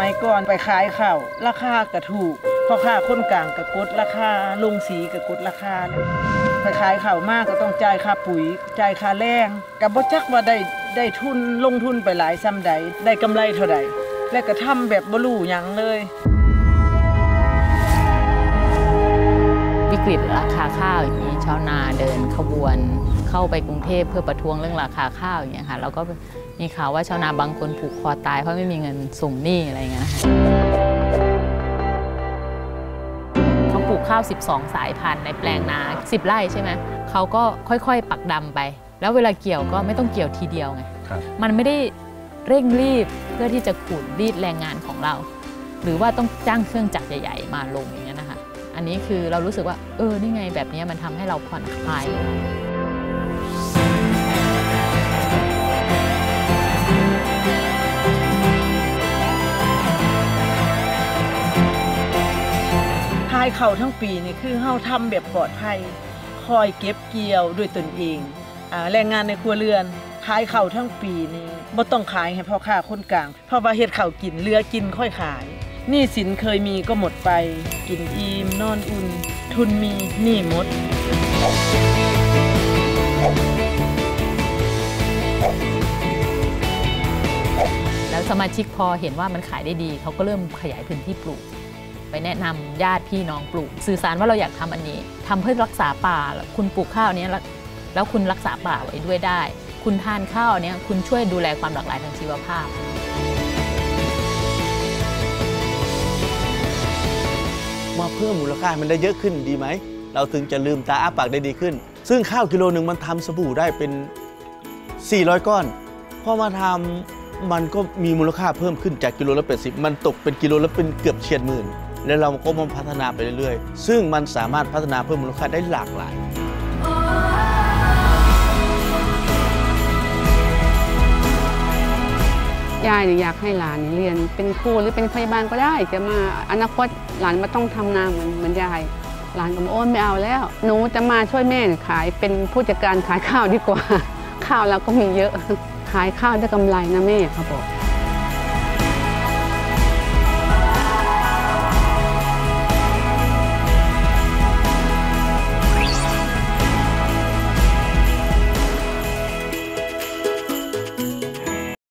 มัยก่อนไปขายข้าวราคากระถูกพ่อค้าคนกลางก็กดราคาลงสีก็กดราคาไปขายข้าวมากก็ต้องจ่ายค่าปุ๋ยจ่ายค่าแรงก็บ่จักว่าได้ทุนลงทุนไปหลายซ้ำใดได้กำไรเท่าใดและก็ทำแบบบ่รู้หยังเลยวิกฤตราคาข้าวอย่างนี้ชาวนาเดินขบวนเข้าไปกรุงเทพเพื่อประท้วงเรื่องราคาข้าวอย่างเงี้ยค่ะเราก็มีข่าวว่าชาวนาบางคนผูกคอตายเพราะไม่มีเงินส่งหนี้อะไรเงี้ยเขาปลูกข้าว12สายพันธุ์ในแปลงนา10 ไร่ใช่ไหมเขาก็ค่อยๆปักดำไปแล้วเวลาเกี่ยวก็ไม่ต้องเกี่ยวทีเดียวไงมันไม่ได้เร่งรีบเพื่อที่จะขูดรีดแรงงานของเราหรือว่าต้องจ้างเครื่องจักรใหญ่ๆมาลงอย่างเงี้ยนะคะอันนี้คือเรารู้สึกว่านี่ไงแบบนี้มันทำให้เราผ่อนคลายขายข้าวทั้งปีนี่คือเฮาทำแบบปลอดภัยคอยเก็บเกี่ยวด้วยตนเองแรงงานในครัวเรือนขายข้าวทั้งปีนี่บ่ต้องขายให้พ่อค้าคนกลางเพราะว่าเฮ็ดข้าวกินเหลือกินค่อยขายหนี้สินเคยมีก็หมดไปกินอิ่มนอนอุ่นทุนมีหนี้หมดแล้วสมาชิกพอเห็นว่ามันขายได้ดีเขาก็เริ่มขยายพื้นที่ปลูกไปแนะนำญาติพี่น้องปลูกสื่อสารว่าเราอยากทำอันนี้ทำเพื่อรักษาป่าคุณปลูกข้าวนี้แล้วคุณรักษาป่าไว้ด้วยได้คุณทานข้าวนี้คุณช่วยดูแลความหลากหลายทางชีวภาพมาเพิ่มมูลค่ามันได้เยอะขึ้นดีไหมเราถึงจะลืมตาอ้าปากได้ดีขึ้นซึ่งข้าวกิโลหนึ่งมันทำสบู่ได้เป็น400 ก้อนพอมาทำมันก็มีมูลค่าเพิ่มขึ้นจากกิโลละ80มันตกเป็นกิโลละเป็นเกือบเฉียดหมื่นแล้วเราก็มาพัฒนาไปเรื่อยๆซึ่งมันสามารถพัฒนาเพิ่มมูลค่าได้หลากหลายยายอยากให้หลานเรียนเป็นครูหรือเป็นพยาบาลก็ได้จะมาอนาคตหลานมาต้องทำนาเหมือนยายหลานก็บอกโอ้ไม่เอาแล้วหนูจะมาช่วยแม่ขายเป็นผู้จัดการขายข้าวดีกว่าข้าวเราก็มีเยอะขายข้าวได้กำไรนะแม่เขาบอก